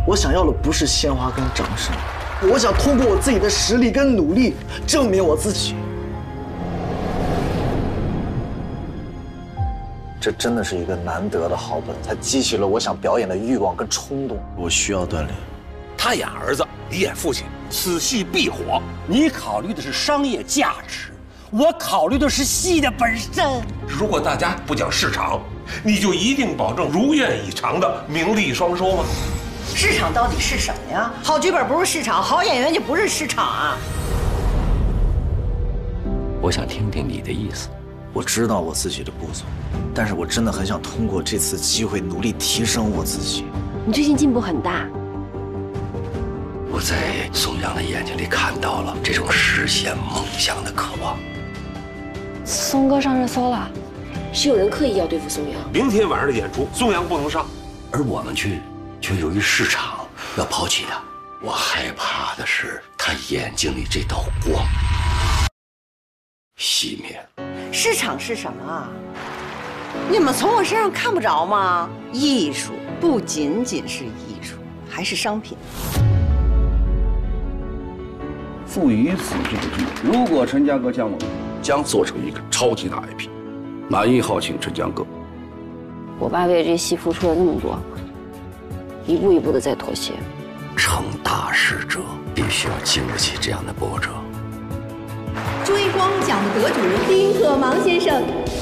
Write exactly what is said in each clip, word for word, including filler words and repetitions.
我想要的不是鲜花跟掌声，我想通过我自己的实力跟努力证明我自己。这真的是一个难得的好本，才激起了我想表演的欲望跟冲动。我需要锻炼。 他演儿子，你演父亲，此戏必火。 你考虑的是商业价值，我考虑的是戏的本身。 如果大家不讲市场，你就一定保证如愿以偿的名利双收吗？ 市场到底是什么呀？好剧本不是市场，好演员就不是市场啊！ 我想听听你的意思。 我知道我自己的不足，但是我真的很想通过这次机会努力提升我自己。 你最近进步很大。 我在宋阳的眼睛里看到了这种实现梦想的渴望。 松哥上热搜了，是有人刻意要对付宋阳。 明天晚上的演出，宋阳不能上， 而我们却却由于市场要抛弃他。我害怕的是他眼睛里这道光熄灭。 市场是什么啊？你们从我身上看不着吗？艺术不仅仅是艺术，还是商品。 父与子这个剧，如果陈家阁将我将做成一个超级大 I P， 满意号请陈江阁。 我爸为这戏付出了那么多，一步一步的在妥协。 成大事者必须要经得起这样的波折。 追光奖的得主丁可芒先生，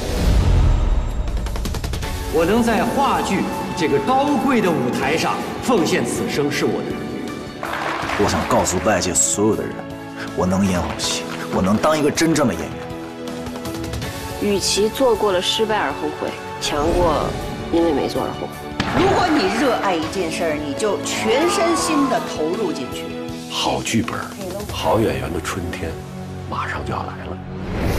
我能在话剧这个高贵的舞台上奉献此生是我的荣誉。 我想告诉外界所有的人，我能演好戏，我能当一个真正的演员。 与其做过了失败而后悔，强过因为没做而后悔。 如果你热爱一件事儿，你就全身心的投入进去。 好剧本，好演员的春天，马上就要来了。